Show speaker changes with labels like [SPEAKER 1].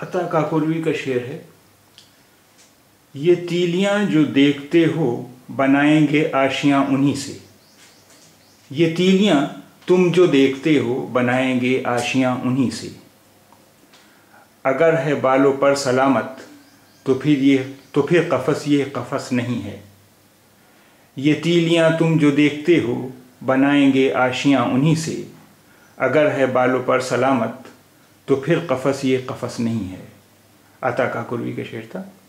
[SPEAKER 1] अता काकुरवी का शेर है, ये तीलियां जो देखते हो बनाएंगे आशियां उन्हीं से। ये तीलियां तुम जो देखते हो बनाएंगे आशियां उन्हीं से। अगर है बालों पर सलामत तो फिर कफस ये कफस नहीं है। ये तीलियां तुम जो देखते हो बनाएंगे आशियां उन्हीं से। अगर है बालों पर सलामत तो फिर कफस ये कफस नहीं है। अता काकुरवी का शेर था।